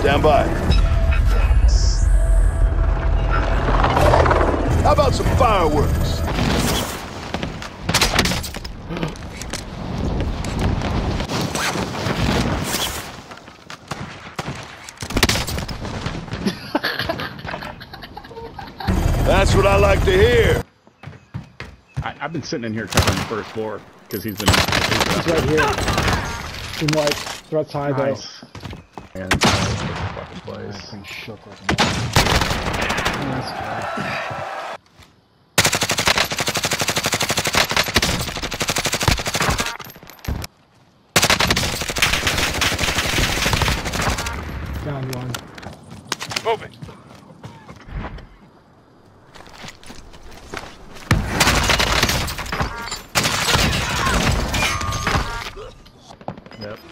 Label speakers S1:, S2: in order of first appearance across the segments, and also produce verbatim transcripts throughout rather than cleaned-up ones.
S1: Stand by. How about some fireworks? That's what I like to hear.
S2: I, I've been sitting in here covering the first floor because he's been.
S3: He's right here. In white. Threats high
S2: Nice.
S3: though.
S2: And uh, fucking place.
S3: This thing shook like a nice Down one.
S1: Moving.
S2: Yep.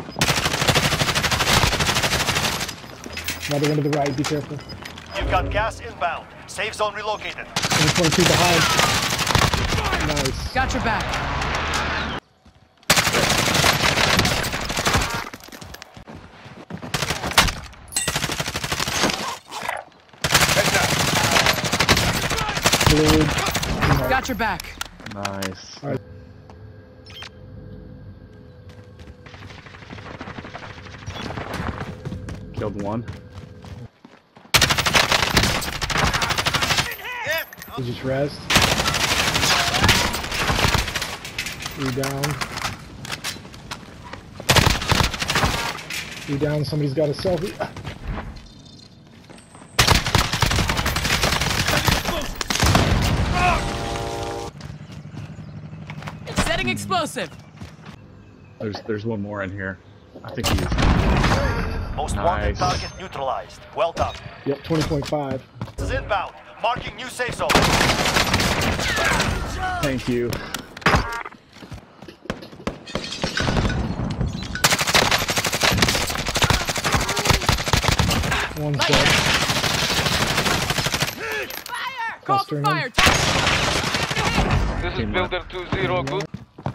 S3: Another one to the right, be careful.
S4: You've got gas inbound. Safe zone relocated.
S3: There's twenty-two behind. Nice.
S5: Got your back.
S3: Blue.
S5: Got your back.
S2: Nice.
S3: All right.
S2: Killed one.
S3: He just rest. Three down. Three down. Somebody's got a selfie.
S5: Setting explosive.
S2: There's there's one more in here. I think he's.
S4: Most
S2: Nice.
S4: wanted target neutralized. Well done.
S3: Yep, twenty point five.
S4: This is inbound. Marking new safe zone.
S2: Thank you.
S3: One set.
S5: Fire! Call for
S3: Clustering
S5: fire.
S6: This is Builder two zero. Good.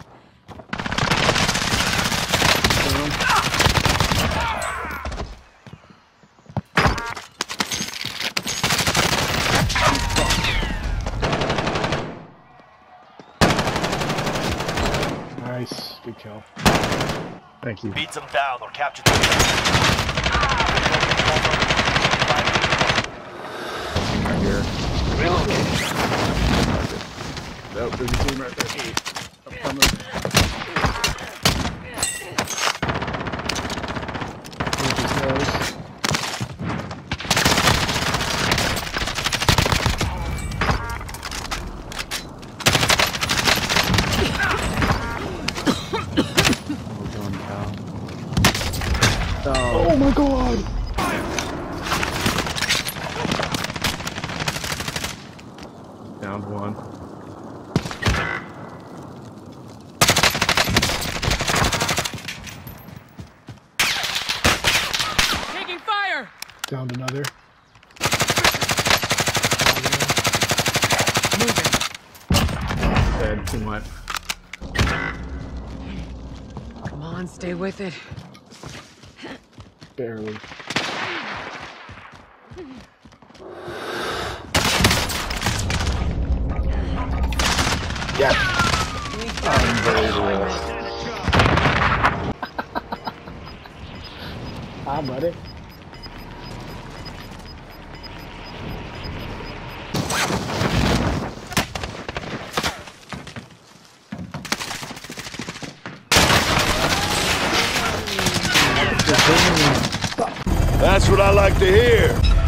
S3: Nice. Good kill.
S2: Thank you.
S4: Beat them down or capture them.
S2: Right here.
S6: Relocate.
S2: Nope, there's a team right there. I'm coming.
S3: Oh my god!
S2: Down one.
S5: Taking fire.
S3: Downed another.
S5: Moving.
S2: Dead. Two went.
S5: Come on, stay with it.
S3: Barely.
S2: Yes. Unbelievable.
S3: Hi, buddy.
S1: That's what I like to hear.